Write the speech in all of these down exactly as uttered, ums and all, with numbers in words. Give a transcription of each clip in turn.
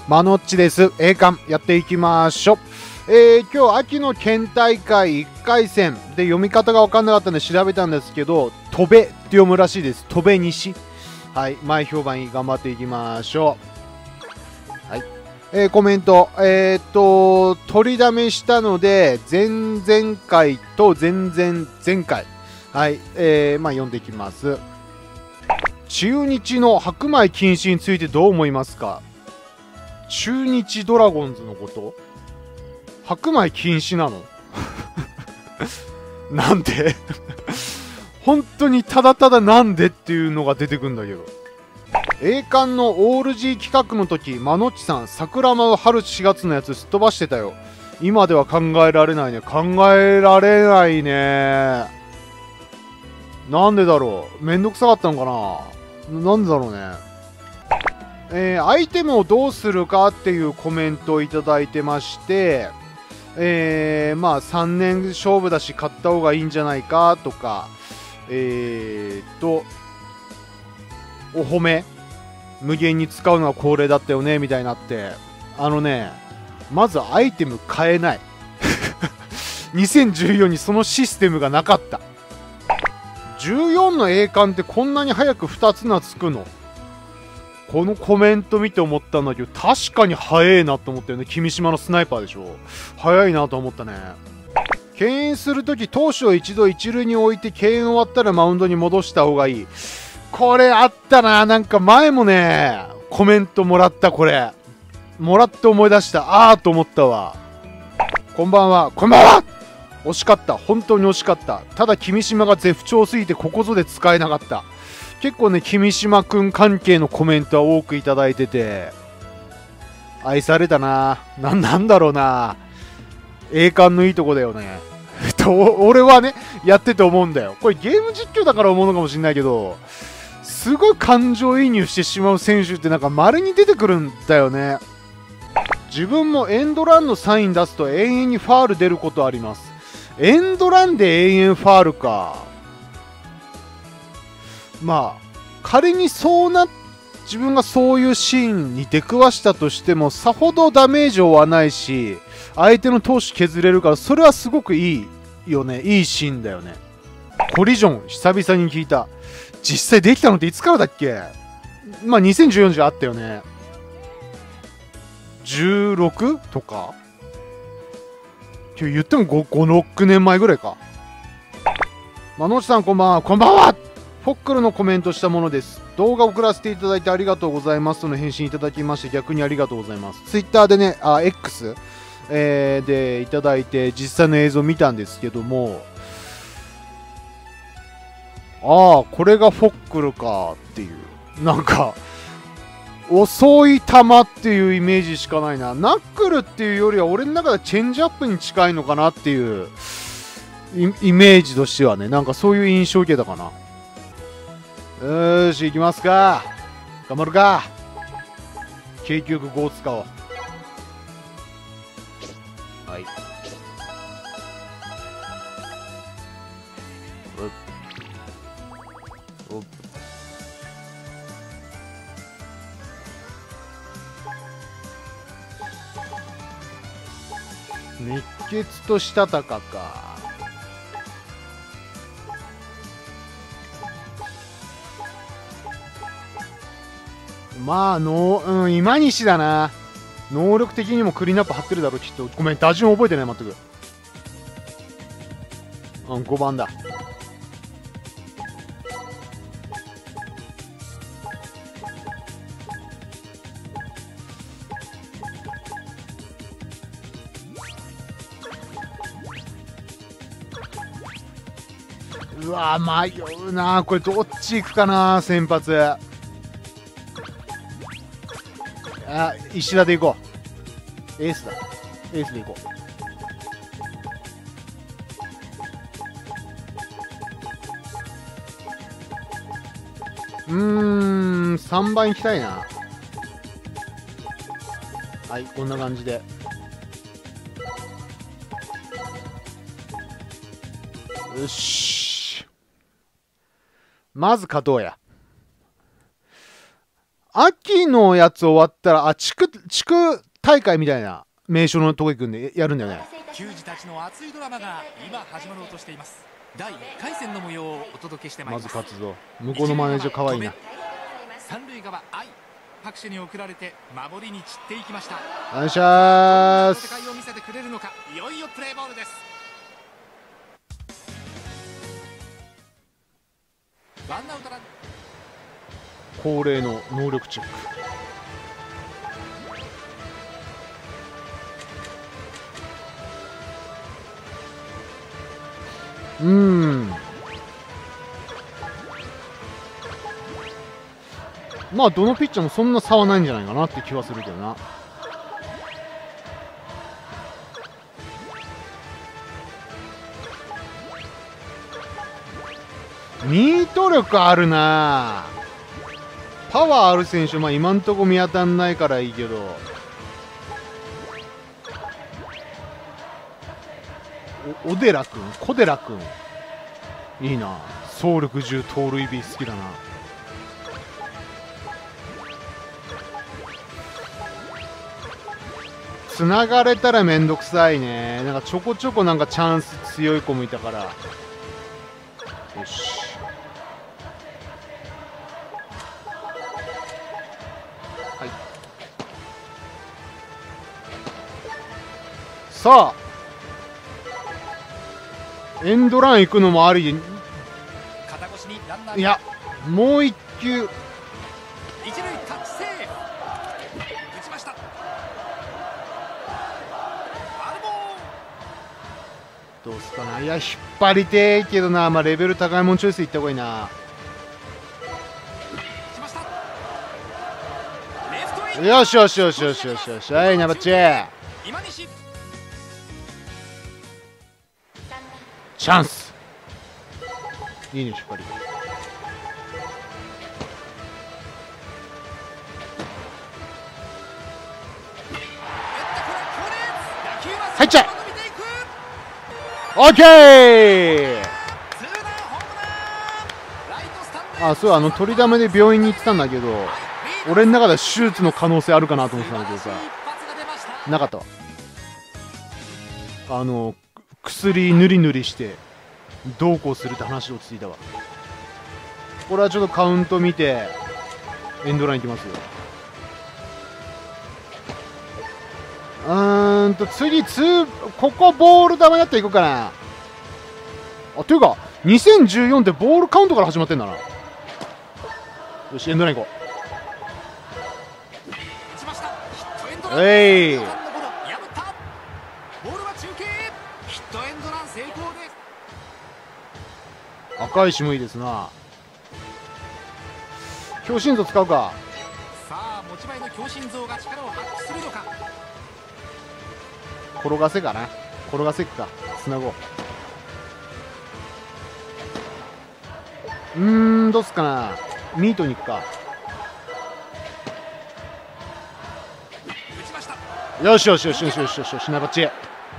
マノッチです。栄冠やっていきましょう。えー、今日秋の県大会いっかい戦で読み方が分かんなかったんで調べたんですけど、戸部って読むらしいです。戸部西。はい、前評判いい、頑張っていきましょう。はい。えー、コメント。えー、っと、取りだめしたので、前々回と前々前回。はい、えー、まあ読んでいきます。中日の白米禁止についてどう思いますか？中日ドラゴンズのこと？白米禁止なの？なんで？本当にただただなんでっていうのが出てくんだけど。栄冠のオール G 企画の時、マノッチさん、桜間春しがつのやつすっ飛ばしてたよ。今では考えられないね。考えられないね。なんでだろう。めんどくさかったのかな。なんでだろうね。えー、アイテムをどうするかっていうコメントをいただいてまして、えー、まあさんねん勝負だし買った方がいいんじゃないかとか、えーっと、お褒め無限に使うのは恒例だったよねみたいになって、あのね、まずアイテム買えない。にせんじゅうよんにそのシステムがなかった。じゅうよんの栄冠ってこんなに早くふたつなつくの？このコメント見て思ったんだけど、確かに早いなと思ったよね。君島のスナイパーでしょ。早いなと思ったね。敬遠するとき投手を一度一塁に置いて敬遠終わったらマウンドに戻した方がいい。これあったな。なんか前もね、コメントもらった。これもらって思い出した。あーと思ったわ。こんばんは。こんばんは。惜しかった。本当に惜しかった。ただ君島が絶不調すぎてここぞで使えなかった。結構ね、君島くん関係のコメントは多くいただいてて、愛されたな。な、なんだろうな。栄冠のいいとこだよね。と、俺はね、やってて思うんだよ。これゲーム実況だから思うのかもしれないけど、すごい感情移入してしまう選手ってなんか稀に出てくるんだよね。自分もエンドランのサイン出すと永遠にファール出ることあります。エンドランで永遠ファールか。まあ仮にそうな自分がそういうシーンに出くわしたとしてもさほどダメージを負わないし相手の投手削れるから、それはすごくいいよね。いいシーンだよね。コリジョン久々に聞いた。実際できたのっていつからだっけ？まあにせんじゅうよんじゃあったよね。じゅうろくとか言っても ご、ご、ろくねんまえぐらいか。マノチさんこんばんは。こんばんは。フォックルのコメントしたものです。動画を送らせていただいてありがとうございますとの返信いただきまして逆にありがとうございます。ツイッターでね、あ、X、えー、でいただいて実際の映像を見たんですけども、ああ、これがフォックルかっていう。なんか、遅い球っていうイメージしかないな。ナックルっていうよりは俺の中でチェンジアップに近いのかなっていうイメージとしてはね、なんかそういう印象を受けたかな。よーし、行きますか。頑張るか。景気よくごを使おう。はい。おっ。熱血としたたかか。まあの、うん、今西だな。能力的にもクリーンアップ張ってるだろきっと。ごめん、打順覚えてない。全く。うん、ごばんだ。うわ迷うな。これどっち行くかな。先発。あ、石田で行こう。エースだ。エースで行こう。うーん、さんばん行きたいな。はい、こんな感じで。よし。まず勝とうや。 秋のやつ終わったら、あ、地区、地区大会みたいな名称のとこ行くんでやるんだよね。 球児たちの熱いドラマが今始まろうとしています。だいいっかい戦の模様をお届けしてまいります。 まず勝つぞ。向こうのマネージャーかわいいな。 三塁側愛拍手に送られて守りに散っていきました。 お願いします。 戦いを見せてくれるのか。いよいよプレーボールです。ワンアウトラン。 恒例の能力チェック。うーん、まあどのピッチャーもそんな差はないんじゃないかなって気はするけどな。ミート力あるな。パワーある選手、まあ今んとこ見当たんないからいいけど、お小寺君、小寺君いいな。走力じゅう盗塁 B 好きだな。つながれたらめんどくさいね。なんかちょこちょこなんかチャンス強い子もいたから。よし、はい、さあエンドラン行くのもあり。いや、もう一球。 一塁タッチセーフ。打ちました。ファウルボール。 どうすかな。いや、引っ張りてえけどな。まあレベル高いもんチョイスいった方がいいな。よしよしよしよしよしよし。はい、ナバッチチャンス。いいね、引っ張り。入っちゃえ。オッケー。あ、そう、あの取りだめで病院に行ってたんだけど、俺の中では手術の可能性あるかなと思ってたんだけどさ、なかったわ。あの薬塗り塗りしてどうこうするって話をついたわ。これはちょっとカウント見てエンドラインいきますよ。うーんと次ツー、ここボール球やっていこうかな。あ、というかにせんじゅうよんってボールカウントから始まってんだな。よし、エンドライン行こう。えい、赤石もいいですな。強心臓使うか。 さあ持ち前の強心臓が力を発揮するのか。 転がせかな。転がせっか。つなごう。うーん、どうすかな。ミートに行くか。よしよしよしよしよしよしよし、ナバッチ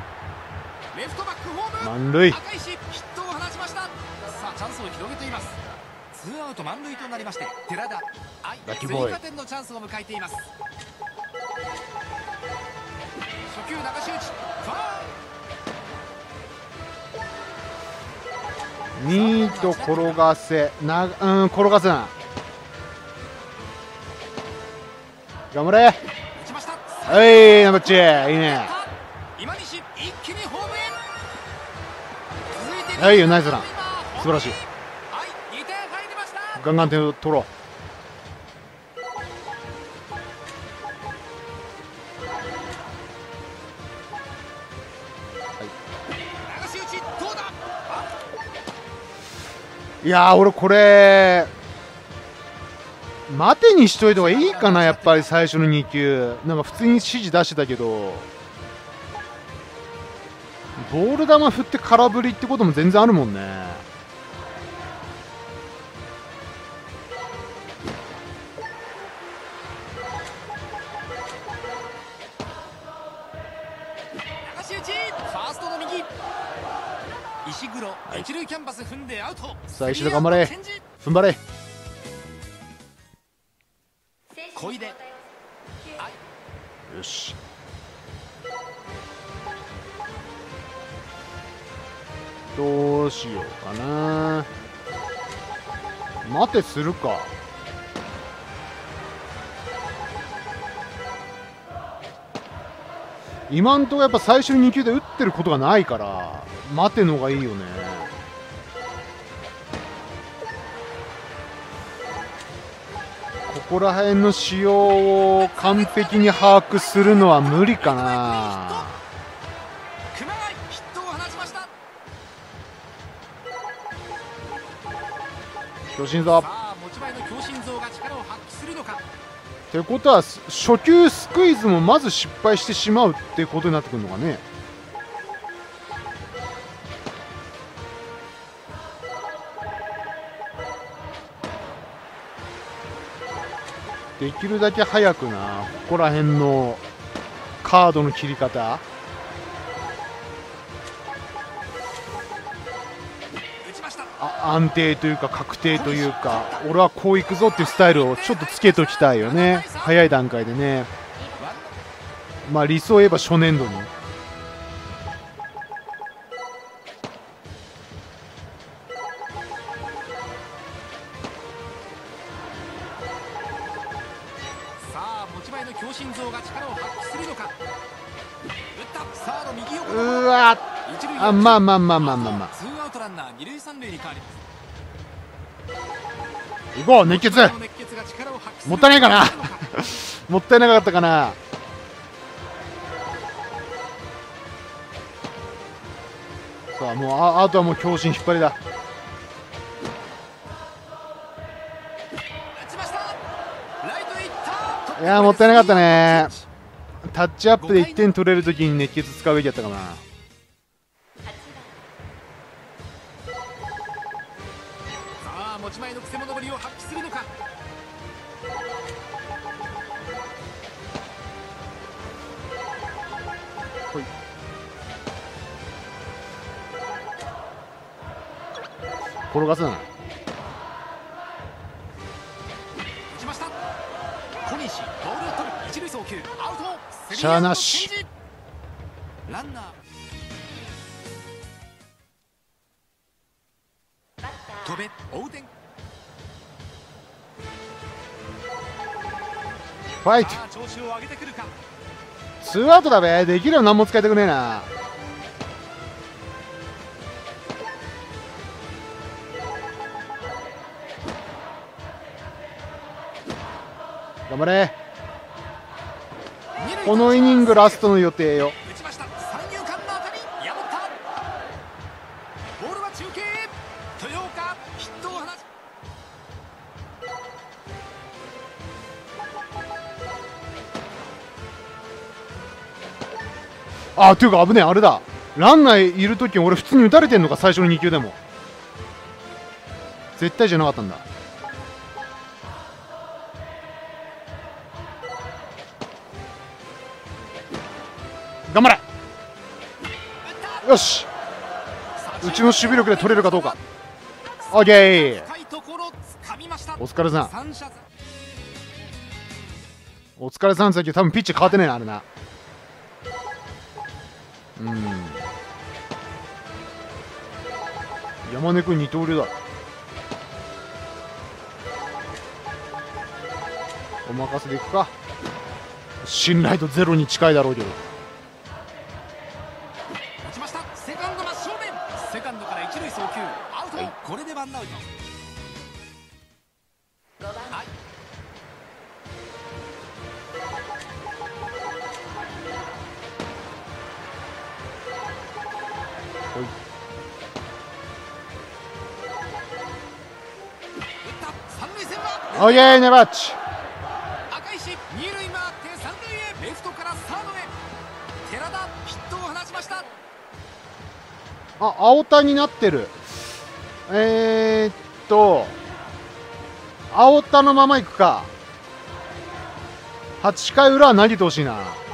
満塁。 赤石ヒットを放ちました。さあチャンスを広げています。ツーアウト満塁となりまして、寺田愛追加点のチャンスを迎えています。初球流し打ち、ファール。ミート転がせな、うん、転がせな。頑張れ。はい、ナバッチいいね。はいよ、ナイスラン、素晴らしい。ガンガン点を取ろう。はい、いやー、俺これ待てにしといた方がいいかな。やっぱり最初のに球なんか普通に指示出してたけど、ボール球振って空振りってことも全然あるもんね。 流し打ち、ファーストの右、石黒、はい、一塁キャンバス踏んでアウト。 さあ石田頑張れ、踏ん張れ。 小出。 よし。どうしようかな。待てするか。今んとこやっぱ最初にに球で打ってることがないから待てのがいいよね。ここら辺の仕様を完璧に把握するのは無理かな。 熊谷ヒットを放ちました。 強心臓。 さあ持ち前の強心臓が力を発揮するのか。 ってことは初球スクイズもまず失敗してしまうってことになってくるのかね。できるだけ早くな、ここら辺のカードの切り方。あ安定というか確定というか、俺はこういくぞっていうスタイルをちょっとつけときたいよね、早い段階でね。まあ理想を言えば初年度に。 さあ持ち前の強心臓が力を発揮するのか。打ったサード右横。 うわあ、まあまあまあまあまあまあ、 ツーアウトランナー二塁三塁に変わります。 行こう熱血。もったいないかなもったいなかったかな。さあもう あ, あとはもう強心引っ張りだ。いやもったいなかったね。タッチアップでいってん取れるときに熱血使うべきだったかな。 持ち前のくせ者ぶりを発揮するのか。 ほい。転がすな。 打ちました。小西ボールを取る。一塁送球アウト。 しゃあなし。 ランナー飛べ追う点。 ファイト。 調子を上げてくるか。 ツーアウトだべ。できれば何も使いたくねえな。頑張れ。このイニングラストの予定よ。 打ちました。三遊間の当たり破った。ボールは中継。豊岡ヒットを放ち。 あー、というか危ねえ。あれだ、ランナーいるとき俺普通に打たれてんのか。最初のに球でも絶対じゃなかったんだ。頑張れ。よし、うちの守備力で取れるかどうか。オッケー。お疲れさん。お疲れさん。さっき多分ピッチ変わってねえなあれな。うん、山根君二刀流だ。お任せでいくか。信頼度ゼロに近いだろうけど。 打ちました。セカンド真正面。セカンドから一塁送球アウト、はい、これでワンアウト。はい、 オーケー、ネバッチ。 赤石二塁回って三塁へ。レフトからサードへ。寺田ヒットを放ちました。 あ、青田になってる。えー、っと青田のままいくか。はちかい裏は投げてほしいな。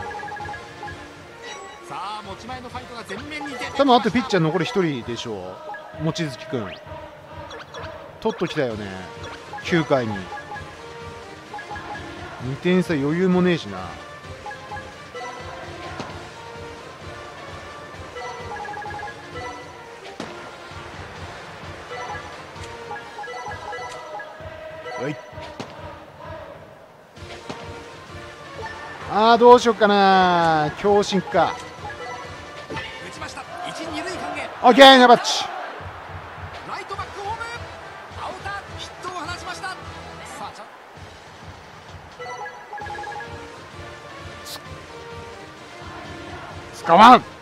さあ持ち前のファイトが前面に出て。 多分あとピッチャー残りひとりでしょう。望月君取っときたよね。きゅうかいににてん差余裕もねえしな。はい。あーどうしよっかな、強振か。 打ちました。一二塁間へ。 オッケーナバッチ。 ライトバックホームアウターヒットを放ちました。さあちゃ使わん。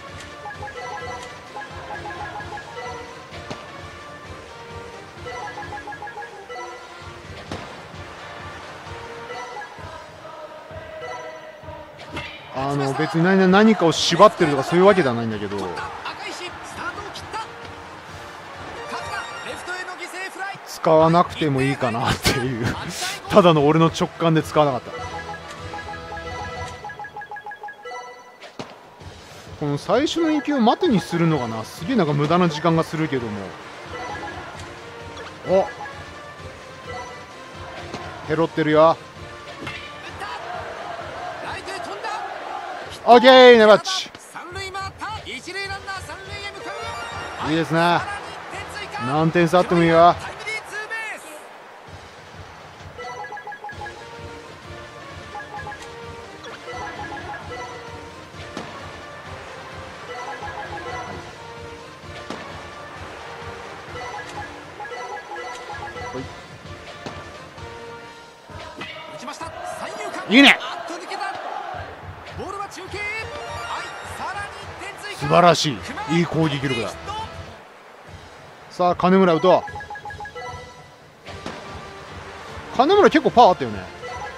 あの別に何何かを縛ってるとかそういうわけではないんだけど、使わなくてもいいかなっていうただの俺の直感で使わなかった。この最初のいきを待てにするのがな、すげえなんか無駄な時間がするけども、おヘロってるよ。オッケーナバッチ。いいですね。何点差あってもいいよ。いいね。素晴らしい、いい攻撃力だ。さあ金村打とう。金村結構パワーあったよね。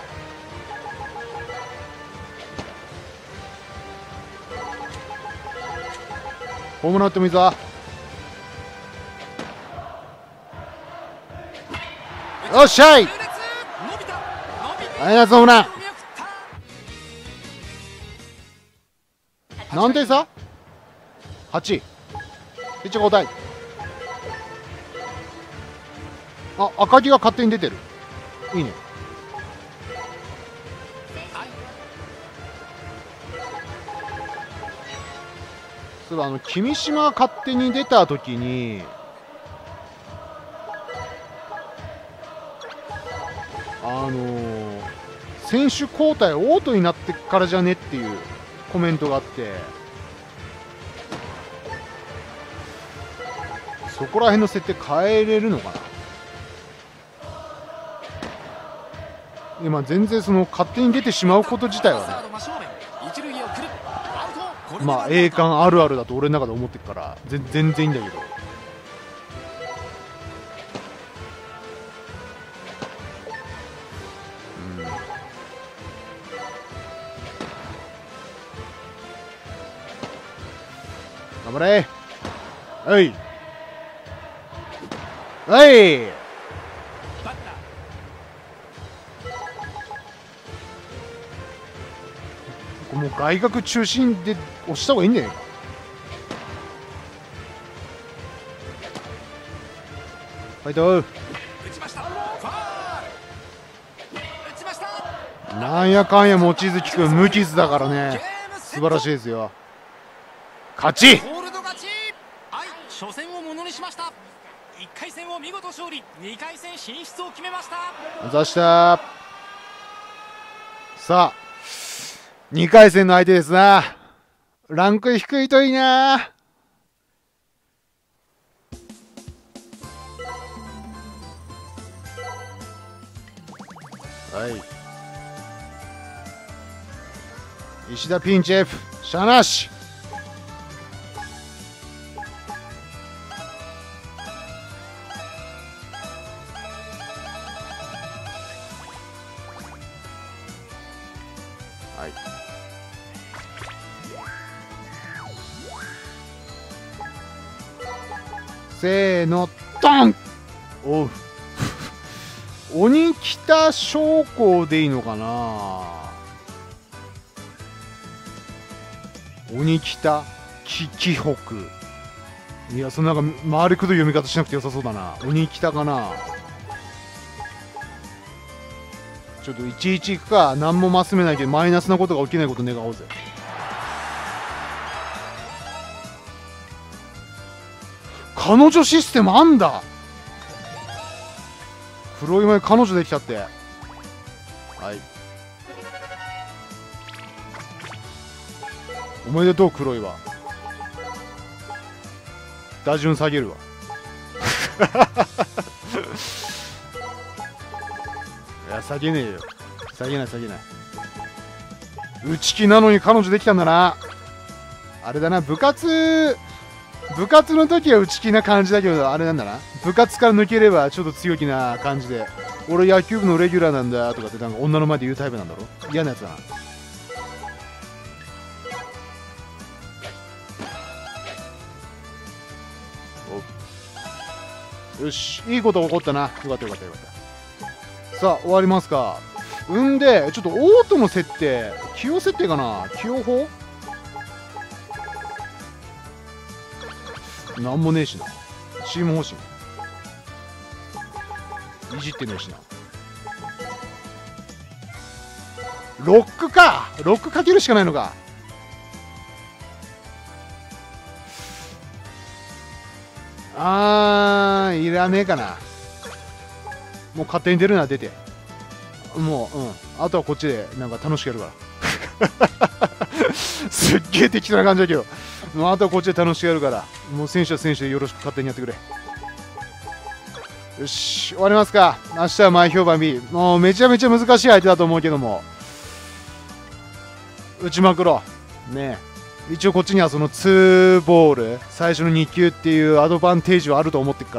ホームラン打ってもいいぞ。よっしゃい。はい、ナイスホームラン。何点差 ?はち。ピッチャー交代。あ、赤木が勝手に出てる。いいね。そういえばあの君島が勝手に出たときに、あのー、選手交代オートになってからじゃねっていうコメントがあって、そこら辺の設定変えれるのかな。今全然その勝手に出てしまうこと自体はね、まあ栄冠あるあるだと俺の中で思ってるから全然いいんだけど、うん、頑張れ。はいはい、もう外角中心で押した方がいいんじゃないか。ファイト。なんやかんや望月君無傷だからね、素晴らしいですよ。勝ち。 初戦をものにしました。いっかい戦を見事勝利、にかい戦進出を決めました。 ざした。さあにかい戦の相手ですな。ランク低いといいな。はい、石田ピンチ F しゃなし。はい、せーのドン。おう鬼北将校でいいのかな。鬼北き紀北、いやそのなんか回りくどい読み方しなくてよさそうだな。鬼北かな。 ちょっといちいちいくか、何もマスめないけどマイナスなことが起きないこと願おうぜ。彼女システムあんだ。黒岩に彼女できちゃって、はい、おめでとう黒岩。打順下げるわいや下げねえよ、下げない下げない。内気なのに彼女できたんだな。あれだな、部活部活の時は内気な感じだけど、あれなんだな、部活から抜ければちょっと強気な感じで、俺野球部のレギュラーなんだとかってなんか女の前で言うタイプなんだろ。嫌なやつだな。よし、いいこと起こったな。よかったよかったよかった。さあ終わりますか。んでちょっとオートの設定、起用設定かな、起用法なんもねえしな。チーム方針いじってねえしな。ロックか、ロックかけるしかないのか。あー、いらねえかな。もう勝手に出るなら出て、もう、うん、あとはこっちでなんか楽しくやるからすっげえ適当な感じだけど、もうあとはこっちで楽しくやるから、もう選手は選手でよろしく勝手にやってくれ。よし、終わりますか。明日は前評判 B、 もうめちゃめちゃ難しい相手だと思うけども打ちまくろうね。一応こっちにはそのツーボール最初のに球っていうアドバンテージはあると思ってっから、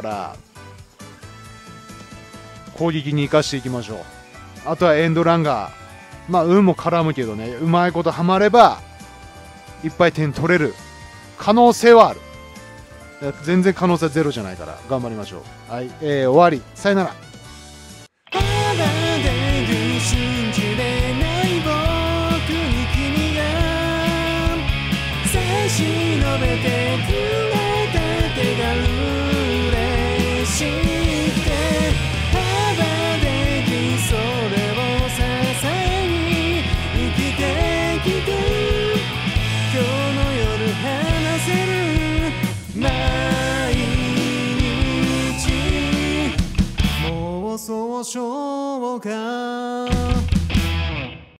攻撃に生かしていきましょう。あとはエンドランがまあ運も絡むけどね、うまいことはまればいっぱい点取れる可能性はある。全然可能性はゼロじゃないから頑張りましょう。はい、えー、終わり。さよなら。忍べてくれた手が嬉しくて、ただできそれを支えに生きてきて、今日の夜話せる毎日、もうそうしょうか。